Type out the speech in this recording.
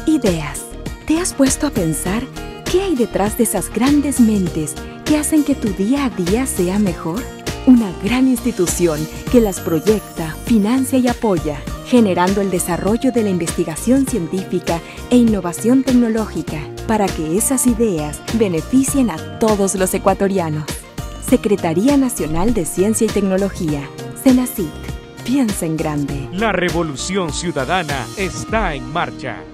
Ideas. ¿Te has puesto a pensar qué hay detrás de esas grandes mentes que hacen que tu día a día sea mejor? Una gran institución que las proyecta, financia y apoya, generando el desarrollo de la investigación científica e innovación tecnológica para que esas ideas beneficien a todos los ecuatorianos. Secretaría Nacional de Ciencia y Tecnología, CENACIT. Piensa en grande. La revolución ciudadana está en marcha.